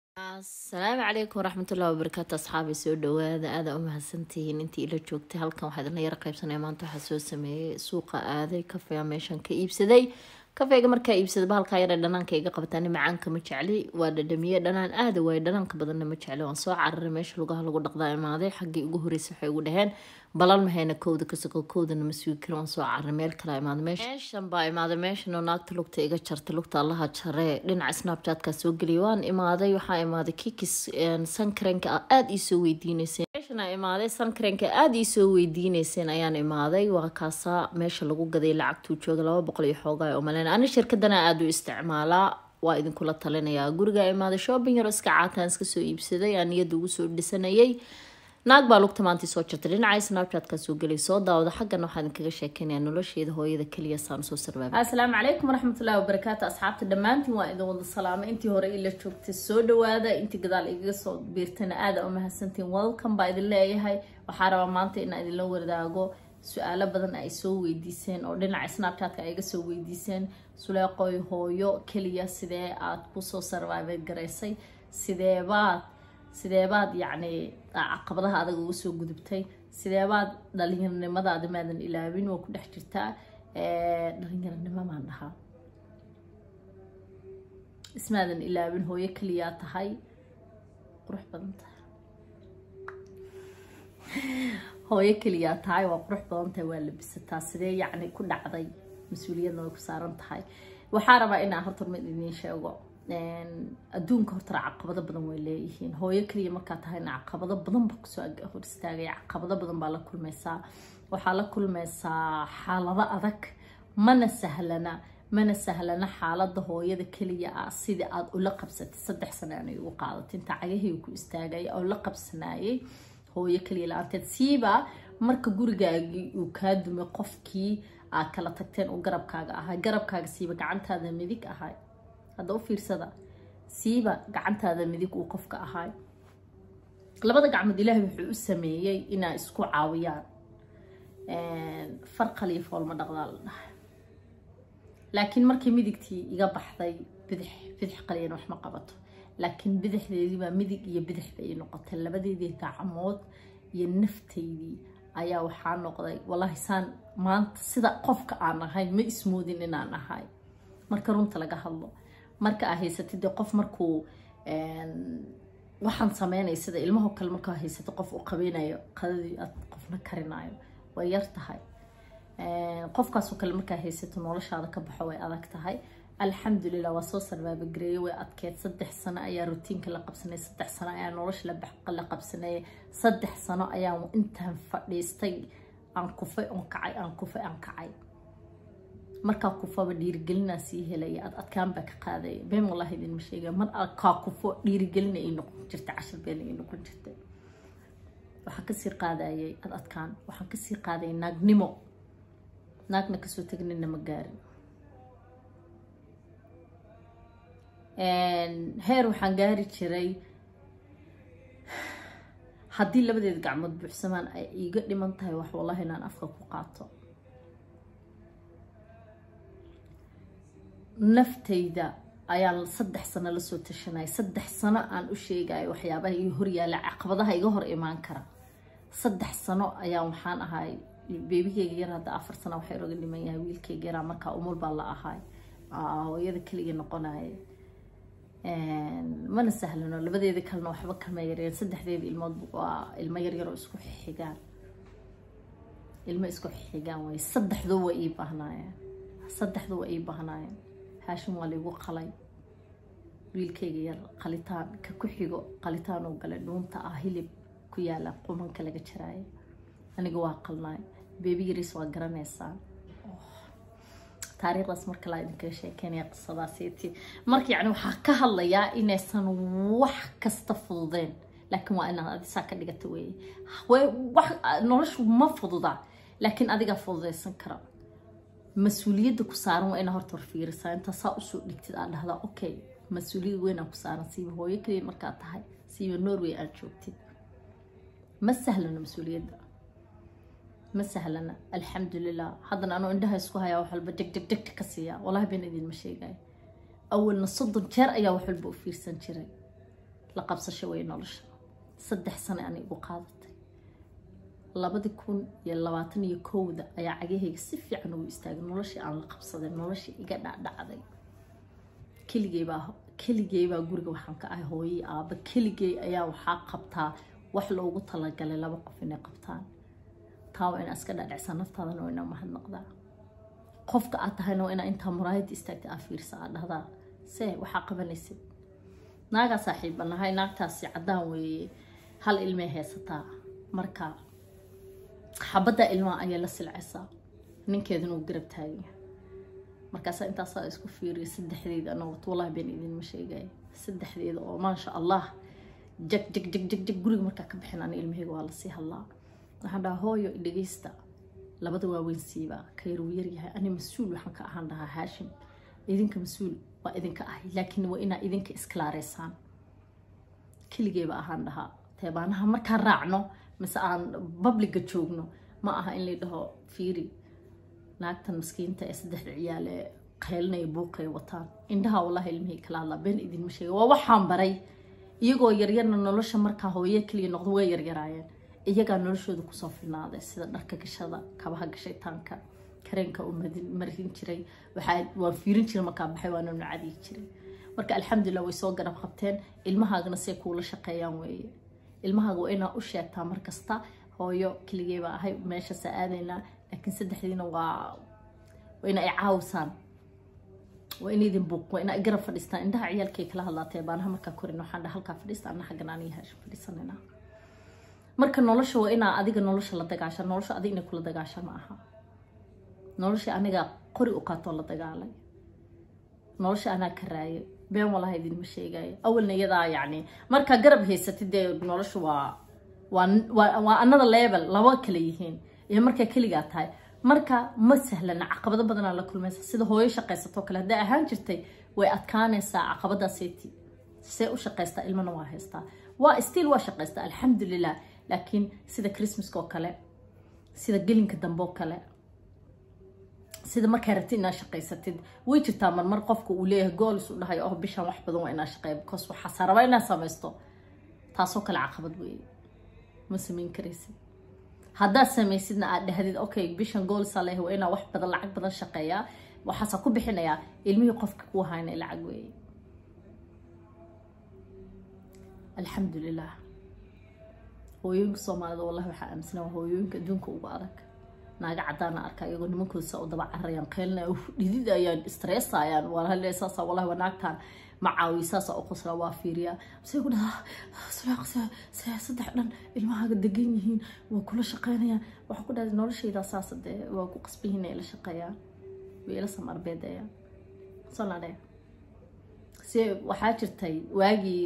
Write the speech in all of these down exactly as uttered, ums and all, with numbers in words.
السلام عليكم ورحمة الله وبركاته أصحابي سو دواada aada u mahadsantihiin intii ila joogtay halkan waxaa idinla yara qaybsanaya maanta waxaa soo sameeyay suuqa aaday kafeega meeshan ka iibsaday kafeega markaa iibsaday bahalkaa yara dhanaanka iga qabataan macaanka ma jecli waa dhadhamiye dhanaan aada waay dhanaanka badanna ma jecli waan soo cararay meesha lugaha lagu dhaqdaa imaaday xaggii ugu horreysay waxay ugu dhaheen balal mahayna kowda ka soko kowdana ma sugi karin waan soo cararay meel kale imaaday meeshan baa imaaday meeshan oo naagta lugta iga jartay lugta allaha jaree dhinaca snapchat-ka soo geliyay waan imaaday waxaa imaaday kikis sankarenka aada ii soo weydiinayseen meeshan aan imaaday sankarenka aada ii soo weydiinayseen ayaan imaaday waa kaasaa meesha lagu gaday lacagtuu jooga laba boqol iyo xoogaa oo maleyn ani shirkadana aada u isticmaalaa waa idinkula talinayaa guriga imaaday shopping yar iska caataan iska soo iibsaday aan niyada ugu soo dhisanayay naag baa lugta maanta soo jirtay dhinaca snapchat-ka soo gelay soo daawada xaggan waxaan idinkaga sheekeynayaa nolosheeda hooyada kaliya saan soo sarbaabay assalaamu calaykum waraxmatullaahi wabarakaatu asxaabta dhammaantiin waa idin wada salaamay intii hore ila joogtay soo dhawaada intii gadaal igaga soo biirtana aada u mahadsantiin welcome baa idin leeyahay waxaa rabaa maanta inaan idinla wadaago su-aalo badan ay soo weydiiseen oo dhinaca snapchat-ka ay iga soo weydiiseen suleeqoy hooyo kaliya sidee aad kusoo sarbaabay garaysay sideebaad sideebaad yacni caqabadaha adag uga soo gudubtay sideebaad dhalinyaronimadaada maadan ilaabin waa ku dhex jirtaa dhalinyaronimo maan dhahaa ismaadan ilaabin hooyo kaliyaa tahay qurux badan tahay hooyo kaliyaa tahay waa qurux badan tahay waa labisataa sidee yacni ku dhacday mas-uuliyadna way ku saaran tahay waxaa rabaa inaan horta mid idiin sheego adduunka horta caqabado badan way leeyihiin hooyo kaliya markaa tahayna caqabado badan baa kusoo hor istaagaya caqabado badan baa la kulmaysaa waxaa la kulmaysaa xaalado adag mana sahlana mana sahlana xaalada hooyada kaliya ah sidii aad ula qabsatay saddex sano aanay ugu qaadatay inta cagahii ku istaagay oo la qabsanayay hooyo kaliya la-aanteed siiba marka gurigaagii uu kaa dumay qofkii aad kala tagteen uu garabkaaga ahay garabkaaga siiba gacantaada midig ahay hadda u fiirsada siiba gacantaada midig uu qofka ahay labada gacmood ilaahay wuxuu u sameeyay inay isku caawiyaan farqal iyo fool ma dhaqdaa la dhahay laakiin markii midigtii iga baxday bidix bidix qaliyan wax ma qabato laakiin bidixdeedii baa midig iyo bidix bay noqotay labadeedii gacmood iyo nafteydii ayaa waxaa noqday wallahi saan maanta sida qofka aan ahay ma ismoodin inaan ahay marka runta laga hadlo marka aad haysatid qof markuu waxaan sameynay sida ilmaha kale marka aad haysatid qof uu qabeynayo qadadii aad qofna karinayo way yar tahay qofkaas oo kale marka aad haysato noloshaada ka baxo way adag tahay alxamdulillah waa soo sarbaabay gareeyay way adkeed saddex sano ayaa routiinka la qabsanay saddex sano ayaa nolosha la bax la qabsanay saddex sano ayaa intaan fadhiistay aan kufay on kacay aan kufay aan kacay markaa kufaba dhiirigelina sii helaya ad adkaan baa ka qaaday been wallahi idin ma sheega mar kaa kufo dhiirigelina ay noqon jirtay cashar been ay noqon jirtay waxaan kasii qaadayay ad adkaan waxaan kasii qaaday naagnimo naagna kasoo tagnina ma gaarin heer waxaan gaari jiray haddii labadeed gacmood buuxsamaan ay iiga dhiman tahay wax wallahi inaan afka ku qaato naftayda ayaan saddex sano la soo tashanay saddex sano aan u sheegay waxyaabaha iga hor yaala caqabadaha iga hor imaan kara saddex sano ayaan waxaan ahay beebigeyga yar hadda afar sano waxay roga dhiman yahay wiilkeyga yaraa markaa umul baa la ahay hooyada kaliya noqonaya mana sahlano labadeeda kalena waxba kama yareen saddexdeeda ilmood waa ilmo yar yaroo isku xigaan ilmo isku xigaan way saddexdu way ii baahnaayeen saddexdu way ii baahnaayeen haashim waa liigu qalay wiilkeyga yar qalitaan ka ku xigo qalitaan oo gale dhuunta ah hilib ku yaala qumanka laga jaraayo aniga waa qalnaay beebi yaris waa garanaysaa taariikhdaas marka la idinkaga sheekeynaya qisadaasiiti marka yacni waxaa ka hadlayaa inaysan wax kasta fududeen laakiin waa inaad adisaa ka dhigata weeye wax noloshu ma fududa laakiin adigaa fududaysan kara mas-uuliyadda ku saaran waa inaa horta hor fiirisaa intaa saa usoo dhigtid aad dhahdaa okay mas-uuliyad weyn aan ku saaran siiba hooyo kaliya markaa tahay siiba norway aad joogtid ma sahlano mas-uuliyadda ما سهلنا الحمد لله هذا أنا عندها يسكوها يا وحل بدك دك دك كسيا والله بين ذي المشي جاي أول نصد الجر يا وحل بوفير سنشري la qabsasho way nolosha saddex sano aan igu qaadatay labadi kun iyo labaatan iyo kowda ayaa cagahayga si fiican ugu istaagay noloshii aan la qabsaday noloshii iga dhacdhacday keligay baa keligay baa guriga waxaan ka ahay hooyay aaba keligay ayaa waxaa qabtaa wax loogu talagalay laba qof inay qabtaan taa waa in iska dhacsan naftaadana waa inaa mahadnaqdaa qofka aad tahayna waa inaa intaa muraayad istaagtay aad fiirsa aad dhahdaa see waxaa qabanaysid naagaa saaxiiba nahay naagtaasi caddaan weeye hal ilmay haysataa marka xabadda ilmaha ayaa la silcaysaa ninkeeduna uu garab taagaya markaasa intaasaa isku fiiriya saddexdeeda ana wato wallahi been idinma sheegaya saddexdeeda oo maasha allah jag jag jag jag jag guriga markaa ka bixin ani ilmahayga waa lasii hadlaa waxaan dhahaa hooyo dhegeysta labada waaweyn siiba ka yar uu yaryahay ani mas-uul waxaan ka ahaan dhahaa haashim idinka mas-uul waa idinka ahay laakiin waa inaa idinka iskalaareysaan keligeyba ahaan dhahaa teebaanaha markaan raacno mise aan babliga joogno ma aha in la dhaho fiiri naagtan maskiinta ee saddexda ciyaal ee qeelinaya buuqay wataan indhaha wallahi ilmihii kala hadlaa been idinma sheega waa waxaan baray iyagoo yaryarna nolosha markaa hooyo keliya noqdo way yaryaraayeen iyagaa noloshooda kusoo filnaaday sida dharka gashada kabaha gashaytaanka kareenka u marin jiray waxaa waan fiirin jiray markaa baxay waana nacadi jiray marka alxamdulillah way soo garab qabteen ilmahaagana say kuula shaqeeyaan weeye ilmahaaga waa inaa u sheegtaa markasta hooyo keligeyba ahay meesha saaadaynaa laakiin saddexdiina waa waa ina ay caawisaan waa in idin buuq waa ina ay garab fadhiistaan indhaha ciyaalkay kala hadlaatee baanaha markaa korin waxaan dhaha halkaa fadhiista anna xaggan aniga haashin fadhiisanayna marka nolosha waa inaa adiga nolosha la dagaasha nolosha adiga inay kula dagaasha ma aha nolosha aniga qori u qaatoo la dagaalay nolosha anaa ka raayo been wallahi idinma sheegayo awalna iyadaa yacni markaa garab haysatid dee nolosha waa waa waa another level laba kala yihiin iyo markaa keligaa tahay marka ma sahlana caqabado badanaa la kulmaysa sida hooyo shaqaysatoo kale hadday ahaan jirtay way adkaanaysaa caqabadaaseti see u shaqaystaa ilmana waa haystaa waa still waa shaqaystaa alxamdulilah laakiin sida christmaska oo kale sida gelinka dambe oo kale sida markaa rabtid inaa shaqaysatid way jirtaa marmar qofka uu leeyahay goolis u dhahayo oh bishaan wax badan waa inaa shaqeeya because waxaa saraba inaa samaysto taasoo kale caqabad weeye ma samayn karaysid haddaad samaysidna aad dhahdid okay bishan goolsaa leeyahay waa inaa wax badan lacag badan shaqeeyaa waxaasaa ku bixinayaa ilmihii qofka kuu haynay lacag weeye alxamdulilah hooyooyinka soomaalida wallahi waxaa aaminsanaa waa hooyooyinka adduunka ugu adag naaga caddaana arkaa iyagoo nimankooda saa u daba cararayaan qeylina dhidid ayaan stressayaan walaale saasa wallahi waa naagtaan ma caawiyo saasa u qosla waa fiiriyaa say ku dhahaa sulaaqsa saddex dhan ilmahaaga degan yihiin waa kula shaqeynayaan waxaa ku dhahay noloshayda saasa dee waa ku qasbihiin ay la shaqeeyaan way ila samarbeedayaan soladhe si waxaa jirtay waagii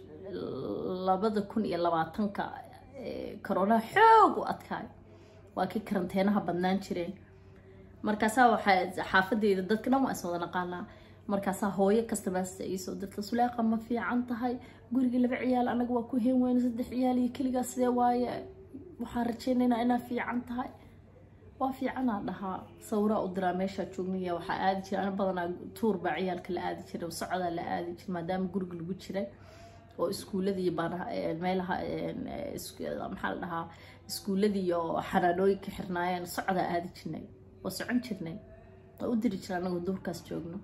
labada kun iyo labaatanka corona xoog u adkaay waa kii karanteenaha badnaan jireen markaasaa waxaa xaafadeeda dadka dhan waa is wada naqaanaa markaasaa hooyo kasta maasta iisoo dadka sulaaqa ma fiican tahay guriga laba ciyaal anaga waa ku heen weyne saddex ciyaal iyo keligaa sidee waaye waxaan rajeynaynaa inaa fiican tahay waa fiicanaa dhahaa sawraa u diraa meeshaa joognaya waxaa aadi jira ana badanaa tuur baa ciyaalka la aadi jiray socdaa la aadi jira maadaama guriga lagu jiray oo iskuullada iyo baanaha meelaha maxaa la dhahaa iskuulladii iyo xanaanooyinka xirnaayeen socdaa aadi jirnay waa socon jirnay waa u diri jira anagoo duurkaas joogno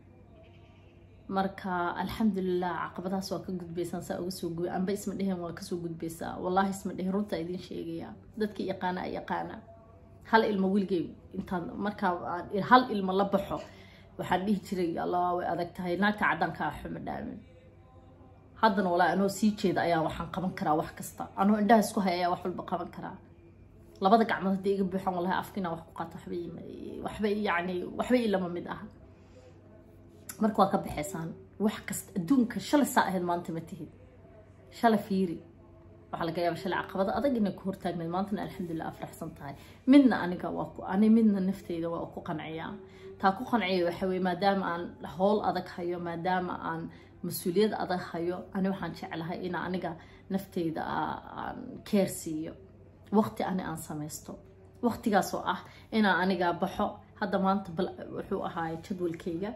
marka alxamdulilah caqabadahaas waa ka gudbaysaan saa uga soo gubi amba isma dhehen waa kasoo gudbaysaa wallahi isma dhehen runta idin sheegaya dadkii yaqaana ay yaqaana hal ilmo wiilgay intaan markaa hal ilmo la baxo waxaan dhihi jiray allah way adag tahay naagta caddaanka ah xuma dhaamin haddana walaa anoo sii jeeda ayaa waxaan qaban karaa wax kasta anoo indhaha isku hay ayaa wax walba qaban karaa labada gacmood haddii iga buuxaan wallahi afkiina wax ku qaato waxba waxba yacni waxba ilama mid ah marka waa ka baxaysaan wax kasta adduunka shalay saa ahayd maanta ma tihid shalay fiiri waxaa laga yaabaa shalay caqabado adag inay ku hortaagnayd maantana alxamdulilah afraxsan tahay midna aniga waa ku ani midna nafteyda waa ku qanciyaa taa ku qanciya waxa weye maadaama aan howl adag hayo maadaama aan mas-uuliyad adag hayo ani waxaan jeclahay inaa aniga nafteyda aan keer siiyo waqti ani aan samaysto waqtigaasoo ah inaa aniga baxo hadda maanta wuxuu ahaay jadwalkayga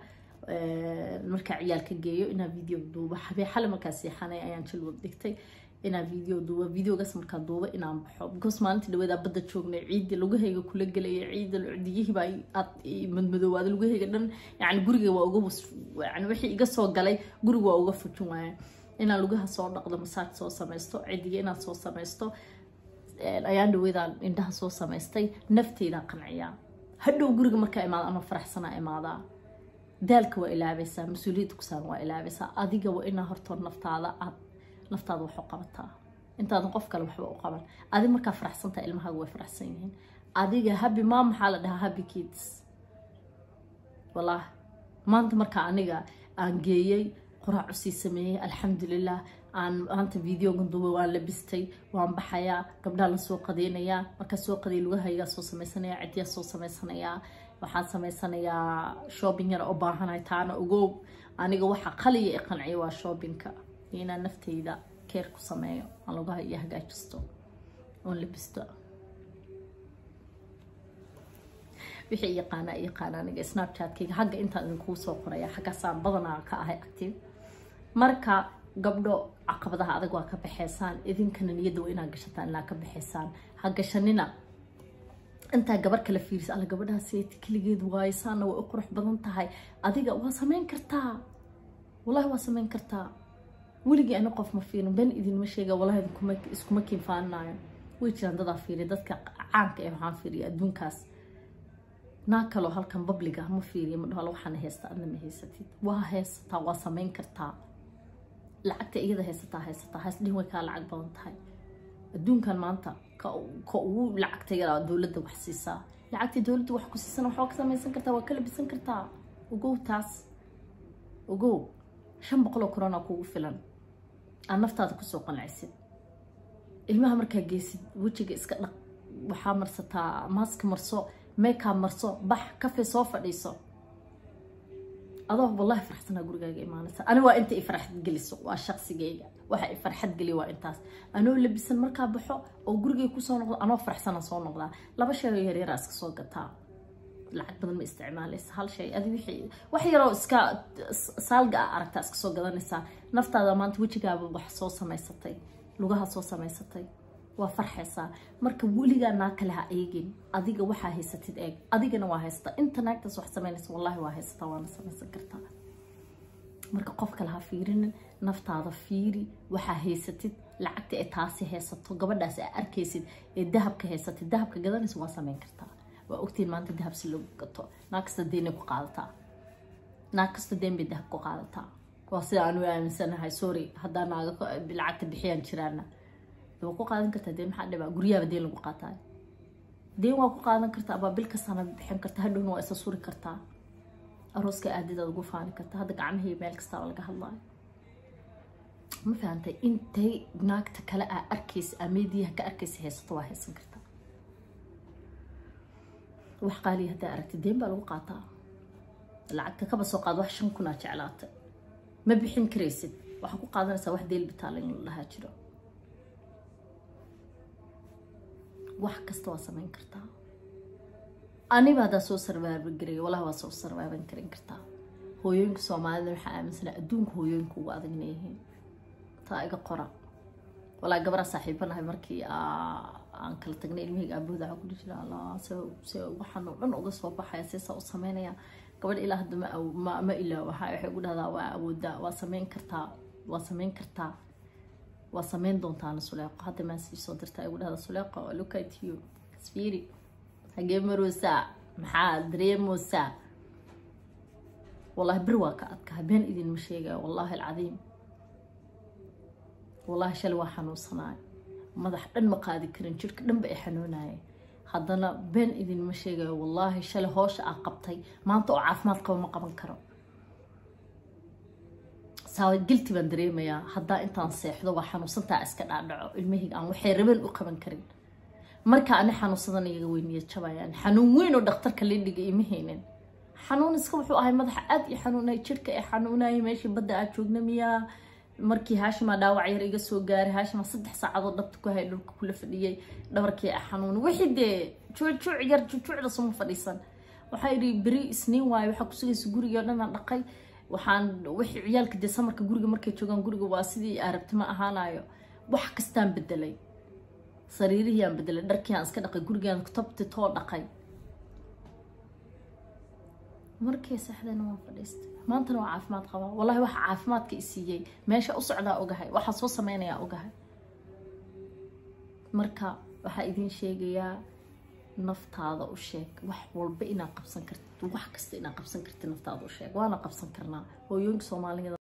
marka ciyaalka geeyo inaan video duubo habeen xal markaas seexanay ayaan jil wad dhigtay inaan video duubo videogaas marka duubo inaan baxo because maalintii dhaweeda badda joognay ciidii lagu hayga kula galay ciidii ciidiyihii baa aad madmadoowaad lagu hayga dhan yani guriga waa uga yani wixii iga soo galay guriga waa uga fujin waay inaan lugaha soo dhaqdo masaaj soo samaysto ciidiga inaan soo samaysto ayaan dhaweeda indhaha soo samaystay nafteyda qanciya hadhow guriga marka imaado ama faraxsana imaada daalka waa ilaabaysaa mas'uuliyadda ku saaran waa ilaabaysaa adiga waa inaa hortood naftaada aad naftaada wax u qabataa intaadan qof kale waxba u qaban adi markaa faraxsantaa ilmahaaga way faraxsan yihiin adiga happy mom maxaa la dhahaa happy kids wallahi maanta markaa aniga aan geeyey quraac u sii sameeyey alxamdulilah aan maanta videogan duubay waan labistay waan baxayaa gabdhaha la soo qadeynayaa markaa soo qaday lugahaygaa soo samaysanayaa cidiyaa soo samaysanayaa waxaan samaysanayaa shopping yar oo baahanahay taana ogow aniga waxa qaliya i qanciya waa shoppingka inaan nafteyda keer ku sameeyo aan lugaha iyo hagaajisto oon labisto wixii yaqaana yaqaana aniga snapchat-kayga xagga intaan idinkuu soo qoraya xaggaasaan badanaa ka ahay active marka gabdho caqabadaha adag waa ka baxeysaan idinkana niyadda waa inaad gashataan ilaa ka baxeysaan ha gashanina intaa gabar kala fiirisa alla gabadhaas seeti keligeed waayisaana way u qurux badan tahay adiga waa samayn kartaa wallahi waa samayn kartaa weligii ana qof ma fiirin ben idinma sheega wallahi idinkuma iskuma kiinfaanaayo way jiraan dadaa fiiriya dadka caanka ee waxaan fiiriya adduunkaas naa kaloo halkan babliga ma fiiriya ma dhaho waxaan haysta adna ma haysatid waa haysataa waa samayn kartaa lacagta iyada haysataa haysataa haysdhin way kaa lacag badan tahay adduunkan maanta ka ugu lacagta yaraa dowladda wax siisaa lacagta dowladda wax ku siisan waxaa ka samaysan kartaa waa kala bisan kartaa ogow taas ogow shan boqol oo korona kugu filan aan naftaada kusoo qancaysid ilmaha markaa geysid wejiga iska dhaq waxaa marsataa maaska marso makeup marso bax kafe soo fadhiiso adoo wallahi faraxsanaa gurigaaga imaanaysa ani waa inta i farxad geliso waa shaqsigayga waxa i farxad geliyo waa intaas anoo labisan markaa baxo oo gurigay kusoo noqdo anoo faraxsana soo noqdaa laba shay oo yaryar iska soo gataa lacag badan ma isticmaalaysa hal shay adi wixii wax yaroo iska saalga aragta iska soo gadanaysaa naftaada maanta wejigaaba wax soo samaysatay lugaha soo samaysatay waa farxaysaa marka weligaa naa kale ha eegin adiga waxaa haysatid eeg adigana waa haysataa inta naagtaas wax samaynaysa wallahi waa haysataa waana samaysan kartaa marka qof kale ha fiirinin naftaada fiiri waxaa haysatid lacagta ee taasi haysato gabadhaas aa arkaysid ee dahabka haysatid dahabka gadanaysa waa samayn kartaa waa ogtiin maanta dahab si lagu gato naag kasta deyn ku qaadataa naag kasta deyn bay dahab ku qaadataa waa sida aanu aaminsanahay sorry haddaa naaga lacagta bixiyaan jiraana waa ku qaadan kartaa deen maxaa dhibaa guryaha deen lagu qaataa deen waa ku qaadan kartaa abaa bil kastana bixin kartaa hadhowna waa isa suri kartaa arooska aadidaad ugu faani kartaa hadda gacmahii meel kasta laga hadlaayo ma fahantay intay naagta kale aa arkaysa ameediyaha ka arkaysa haysato waa haysan kartaa wax qaaliya haddaa aragtay deen baa lagu qaataa lacagta kaba soo qaad wax shan kun aa jeclaatay ma bixin karaysid waxaa ku qaadanaysaa wax deel bitaalan lahaa jiro wax kasta waa samayn kartaa aniba haddaa soo sarvaaban garay wallahi waa soo sarvaaban karin kartaa hooyooyinka soomaalida waxaa aaminsanaa adduunka hooyooyinka ugu adag inay yihiin taa iga qora wallahi gabara saaxiibanahay markii aan kala tagnay ilmihayga aabooda waxaa ku dhihi jira allah se waxaan oo dhan uga soo baxaya seesaa u samaynaya gabadha ilaa hadda ma ma ilaa waxay ugu dhahdaa waa awoodaa waa samayn kartaa waa samayn kartaa waa samayn doontaana suleeqo hadda maan sii soo dirtaa igu dhahda suleeqo look at you sfiiri hagee maroosaa maxaa dareemoosaa wallahi bir waa ka adka habeen idinma sheegaya wallahi alcadiim wallahi shalay waa xanuunsanaay madax dhan ma qaadi karin jirka dhanba ay xanuunaayay haddana been idinma sheegayo wallahi shalay hoosha aa qabtay maanta oo caafimaad qabo ma qaban karo ساوي قلتي بندريميا هدا انتان سيحدو وحنوصنتا اسكا دادعو المهيق aan waxay rabeen u qaban karin marka ana xanuunsadan iyaga weyniyad jabayaan xanuun weyn oo dhakhtarka la dhigay imaheenin xanuun iska wuxuu ahay madax aad i xanuunay jirka ay xanuunay meeshii badda aad joognamiya markii haashima dhaawac yar iga soo gaaray haashima saddex saacadood dhabta ku hay dhulka kula fadhiyay dhabarkii xanuun wixii de juuc yar juucda soo fadhiisan waxay iri beri isniin waayo waxa ku sugaysa guriga oo dhan aan dhaqay waxaan wixii ciyaalka de samarka guriga markay joogaan guriga waa sidii aragti ma ahaanayo wax kastaan bedelay sariirihii aan bedelay dharkii aan iska dhaqay gurigaan tabti too dhaqay markii saxdana waan fadhiistay maantana waa caafimaad qabaa wallahi waxa caafimaadka i siiyay meesha u socdaa ogahay waxa soo sameynaya ogahay marka waxa idin sheegayaa naftaada u sheeg wax walba inaad qabsan kartid wax kasta inaad qabsan kartid naftaada u sheeg waana qabsan karnaa hooyooyinka Soomaaliyeed